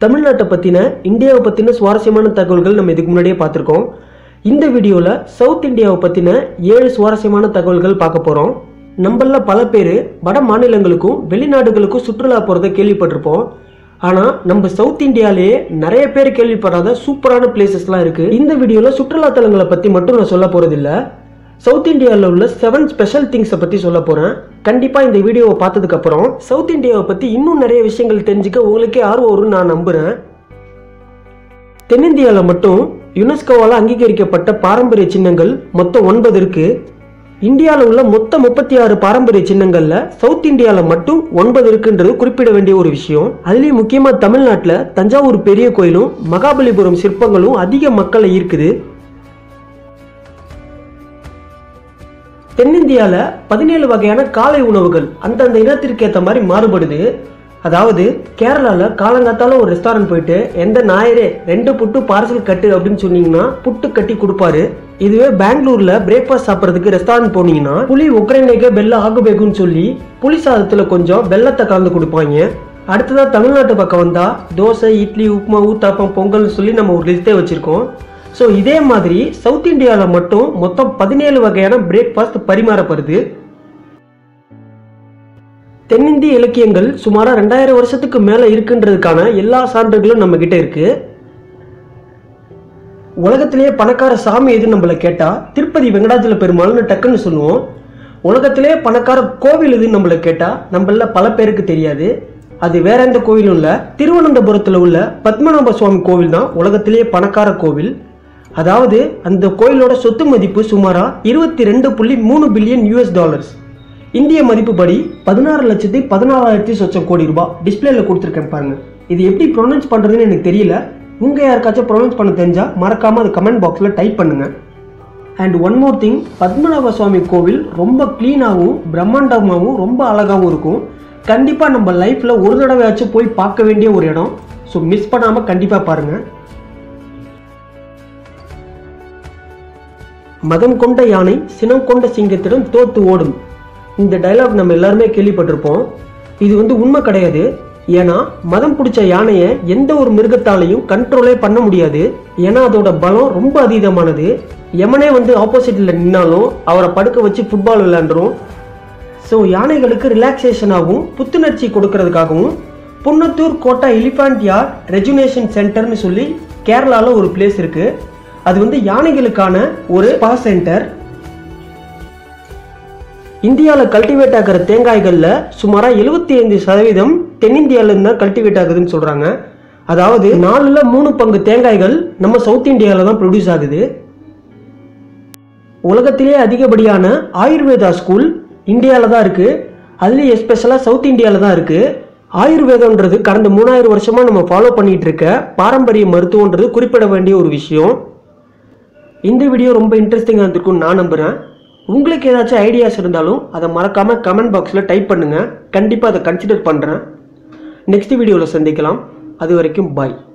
தமிழ்நாட்டை பற்றின இந்தியாவை பற்றின சுவாரஸ்யமான தகவல்கள் நம்ம இதுக்கு முன்னாடியே பார்த்துருக்கோம். இந்த வீடியோவில் சவுத் இந்தியாவை பற்றின 7 சுவாரஸ்யமான தகவல்கள் பார்க்க போகிறோம். நம்மள பல பேர் வட மாநிலங்களுக்கும் வெளிநாடுகளுக்கும் சுற்றுலா போகிறத கேள்விப்பட்டிருப்போம். ஆனால் நம்ம சவுத் இந்தியாவிலேயே நிறைய பேர் கேள்விப்படாத சூப்பரான பிளேசஸ்லாம் இருக்குது. இந்த வீடியோவில் சுற்றுலா தலங்களை பற்றி மட்டும் நான் சொல்ல போகிறதில்ல, சவுத் இந்தியாவில் உள்ள 7 ஸ்பெஷல் திங்ஸை பற்றி சொல்ல போகிறேன். கண்டிப்பாக இந்த வீடியோவை பார்த்ததுக்கப்புறம் சவுத் இந்தியாவை பற்றி இன்னும் நிறைய விஷயங்கள் தெரிஞ்சுக்க உங்களுக்கே ஆர்வம் வரும்னு நான் நம்புகிறேன். தென்னிந்தியாவில் மட்டும் யுனெஸ்கோவால் அங்கீகரிக்கப்பட்ட பாரம்பரிய சின்னங்கள் மொத்தம் 9 இருக்குது. இந்தியாவில் உள்ள மொத்தம் 36 பாரம்பரிய சின்னங்களில் சவுத் இந்தியாவில் மட்டும் 9 இருக்குன்றது குறிப்பிட வேண்டிய ஒரு விஷயம். அதுலேயும் முக்கியமாக தமிழ்நாட்டில் தஞ்சாவூர் பெரிய கோயிலும் மகாபலிபுரம் சிற்பங்களும் அதிக மக்களை ஈர்க்குது. தென்னிந்தியாவில் 17 வகையான காலை உணவுகள் அந்தந்த இனத்திற்கு ஏற்ற மாதிரி மாறுபடுது. அதாவது கேரளாவில் காலங்காத்தால ஒரு ரெஸ்டாரண்ட் போயிட்டு எந்த ஞாயிறே 2 புட்டு பார்சல் கட்டு அப்படின்னு சொன்னீங்கன்னா புட்டு கட்டி கொடுப்பாரு. இதுவே பெங்களூர்ல பிரேக்ஃபாஸ்ட் சாப்பிட்றதுக்கு ரெஸ்டாரண்ட் போனீங்கன்னா புளி ஒக்கரைங்க வெள்ளை ஆகுபேகுன்னு சொல்லி புளி சாதத்தில் கொஞ்சம் வெள்ளத்தை கலந்து கொடுப்பாங்க. அடுத்ததாக தமிழ்நாட்டு பக்கம் வந்தா தோசை, இட்லி, உப்புமா, ஊத்தாப்பம், பொங்கல்னு சொல்லி நம்ம ஒரு லிஸ்ட்டே வச்சிருக்கோம். ஸோ இதே மாதிரி சவுத் இந்தியாவில் மட்டும் மொத்தம் 17 வகையான பிரேக்ஃபாஸ்ட் பரிமாறப்படுது. தென்னிந்திய இலக்கியங்கள் சுமார் 2000 வருஷத்துக்கு மேலே இருக்குன்றதுக்கான எல்லா சான்றுகளும் நம்ம கிட்ட இருக்கு. உலகத்திலேயே பணக்கார சாமி எதுன்னு நம்மளை கேட்டா திருப்பதி வெங்கடாஜல பெருமாள்னு டக்குன்னு சொல்லுவோம். உலகத்திலேயே பணக்கார கோவில் எதுன்னு நம்மளை கேட்டா நம்மள பல பேருக்கு தெரியாது. அது வேற எந்த கோவிலும் இல்லை, திருவனந்தபுரத்தில் உள்ள பத்மநாப சுவாமி கோவில் தான் உலகத்திலேயே பணக்கார கோவில். அதாவது அந்த கோயிலோட சொத்து மதிப்பு சுமாரா 22.3 பில்லியன் US. இந்திய மதிப்புப்படி 16,14,000 சொச்சம் கோடி ரூபாய். டிஸ்பிளேல கொடுத்துருக்கேன் பாருங்க. இது எப்படி ப்ரொனவுன்ஸ் பண்றதுன்னு எனக்கு தெரியல. உங்க யாருக்காச்சும் ப்ரொனவுன்ஸ் பண்ண தெரிஞ்சா மறக்காம அது கமெண்ட் பாக்ஸ்ல டைப் பண்ணுங்க. And one more thing, Padmanabha Swamy கோவில் ரொம்ப கிளீனாகவும் பிரம்மாண்டமாகவும் ரொம்ப அழகாகவும் இருக்கும். கண்டிப்பா நம்ம லைஃப்ல ஒரு தடவையாச்சும் போய் பார்க்க வேண்டிய ஒரு இடம். ஸோ மிஸ் பண்ணாம கண்டிப்பா பாருங்க. மதம் கொண்ட யானை சினம் கொண்ட சிங்கத்திடம் தோத்து ஓடும். இந்த டைலாக் நம்ம எல்லாருமே கேள்விப்பட்டிருப்போம். இது உண்மை கிடையாது. ஏன்னா மதம் பிடிச்ச யானையை எந்த ஒரு மிருகத்தாலையும் கண்ட்ரோலே பண்ண முடியாது. ஏன்னா அதோட பலம் ரொம்ப அதீதமானது. யமனே ஆப்போசிட்ல நின்னாலும் அவரை படுக்க வச்சு ஃபுட்பால் விளையாண்டுரும். ஸோ யானைகளுக்கு ரிலாக்ஸேஷனாகவும் புத்துணர்ச்சி கொடுக்கறதுக்காகவும் Punnathur Kotta elephant yard rejuvenation சென்டர்னு சொல்லி கேரளாவில் ஒரு பிளேஸ் இருக்கு. அது யானைகளுக்கான ஒரு ஸ்பா சென்டர். இந்தியாவில் கல்டிவேட் ஆகிற தேங்காய்களில் சுமாரா 75% தென்னிந்தியாவிலேருந்து தான் கல்டிவேட் ஆகுதுன்னு சொல்கிறாங்க. அதாவது 4ல் 3 பங்கு தேங்காய்கள் நம்ம சவுத் இந்தியாவில் தான் ப்ரொடியூஸ் ஆகுது. உலகத்திலே அதிகப்படியான ஆயுர்வேதா ஸ்கூல் இந்தியாவில் தான் இருக்குது. அதுலேயும் எஸ்பெஷலாக சவுத் இந்தியாவில் தான் இருக்குது. ஆயுர்வேதம்ன்றது கடந்த 3000 வருஷமாக நம்ம ஃபாலோ பண்ணிகிட்டு இருக்க பாரம்பரிய மருத்துவன்றது குறிப்பிட வேண்டிய ஒரு விஷயம். இந்த வீடியோ ரொம்ப இன்ட்ரெஸ்டிங்காக இருந்திருக்கும்னு நான் நம்புகிறேன். உங்களுக்கு ஏதாச்சும் ஐடியாஸ் இருந்தாலும் அதை மறக்காமல் கமெண்ட் பாக்ஸில் டைப் பண்ணுங்கள். கண்டிப்பாக அதை கன்சிடர் பண்ணுறேன். நெக்ஸ்ட் வீடியோவில் சந்திக்கலாம். அது வரைக்கும் பாய்.